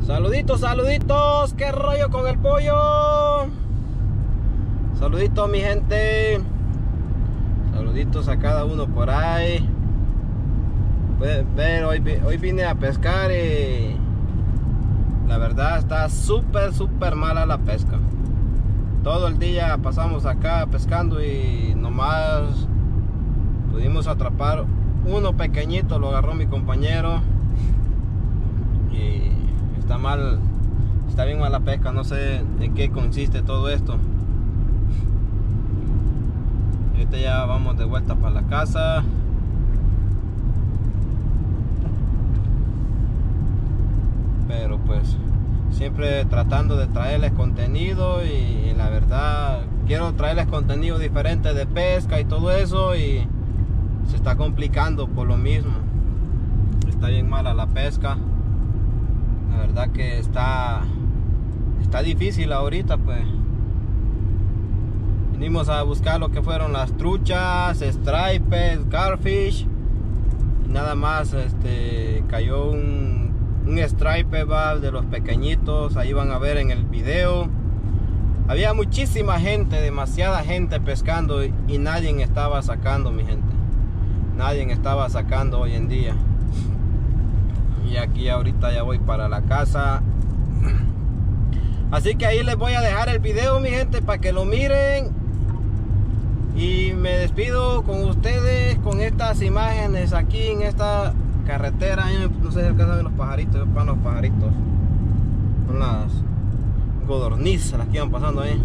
Saluditos, saluditos, qué rollo con el pollo. Saluditos mi gente. Saluditos a cada uno por ahí. Pueden ver, hoy vine a pescar y la verdad está súper mala la pesca. Todo el día pasamos acá pescando y nomás pudimos atrapar uno pequeñito, lo agarró mi compañero y está bien mala pesca. No sé en qué consiste todo esto. Ahorita ya vamos de vuelta para la casa. Pero pues siempre tratando de traerles contenido y la verdad quiero traerles contenido diferente de pesca y todo eso y se está complicando por lo mismo. Está bien mala la pesca. La verdad que está difícil ahorita. Pues vinimos a buscar lo que fueron las truchas, stripes, garfish y nada más cayó un stripe de los pequeñitos. Ahí van a ver en el video. Había muchísima gente, demasiada gente pescando y nadie estaba sacando, mi gente. Nadie estaba sacando hoy en día. Y aquí ahorita ya voy para la casa. Así que ahí les voy a dejar el video, mi gente, para que lo miren. Y me despido con ustedes con estas imágenes aquí en esta carretera. No sé si alcanzan a ver los pajaritos. Van los pajaritos. Son las codornices las que iban pasando ahí.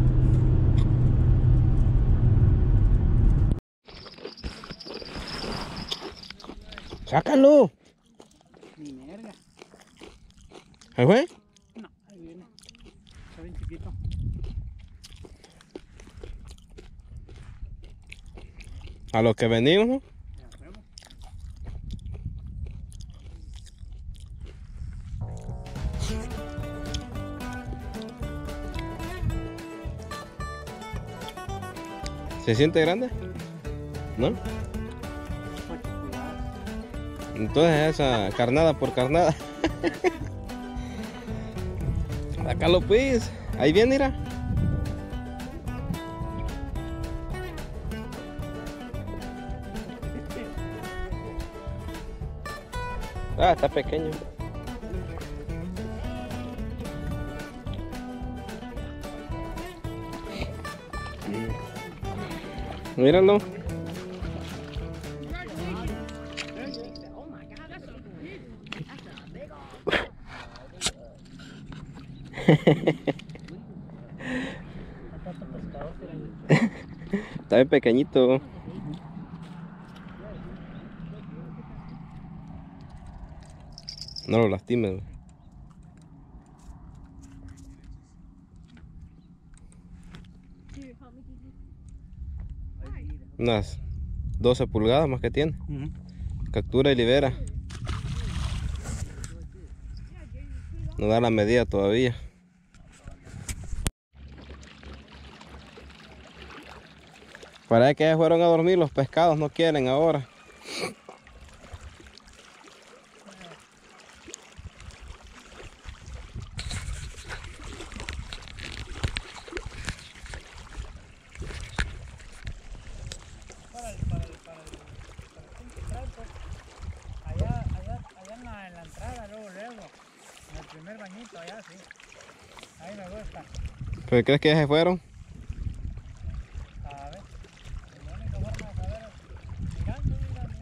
¡Sácalo! Ni merga. ¿Ahí fue? No, ahí viene. Está bien chiquito. A lo que venimos, ¿no? ¿Se siente grande? ¿No? Entonces esa carnada por carnada. Sácalo pues. Ahí viene, mira. Ah, está pequeño. Míralo. Está bien pequeñito. No lo lastimes. Unas 12 pulgadas más que tiene. Captura y libera. No da la medida todavía. Parece que ya fueron a dormir los pescados, no quieren ahora. Allá en la entrada, luego, en el primer bañito, allá sí. Ahí me gusta. ¿Pero crees que ya se fueron? A ver, la única forma de saber es mirando.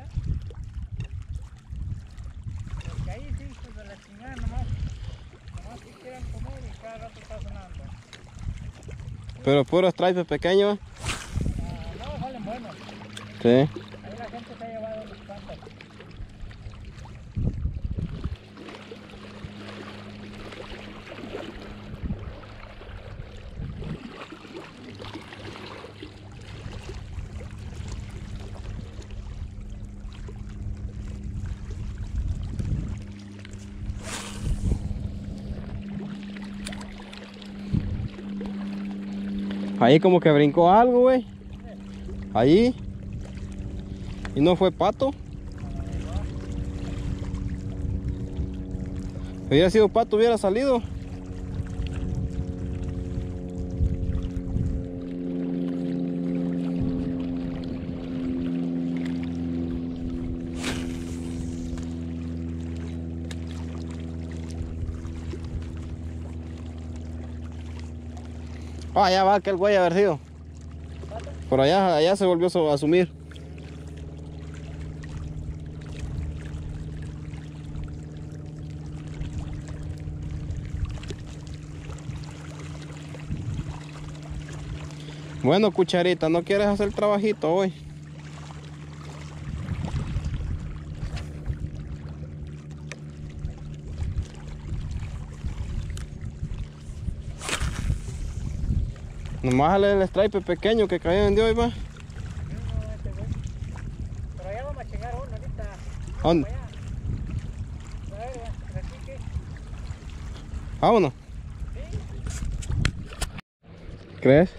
Porque ahí sí, pues de la chingada nomás sí quieren comer y cada rato está sonando. Pero puro stripe pequeño. No, salen buenos. Sí. Ahí la gente se ha llevado los cuantos. Ahí como que brincó algo, güey. Ahí. ¿Y no fue pato? Hubiera sido pato, hubiera salido. Ah, allá va aquel güey a haber sido. Por allá se volvió a asumir. Bueno, Cucharita, ¿no quieres hacer el trabajito hoy? Nomás jale el stripe pequeño que cayó en hoy, va. Pero allá vamos a chingar uno ahorita. ¿Dónde? A ver, aquí que. Vámonos. Sí. ¿Crees?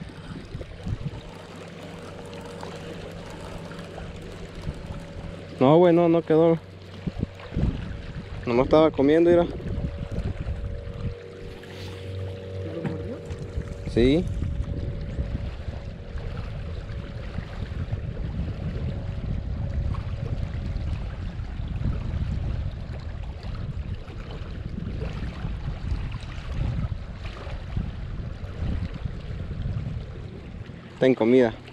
No, güey, no quedó. Nomás estaba comiendo, mira. ¿Te lo mordió? Sí. Ten comida.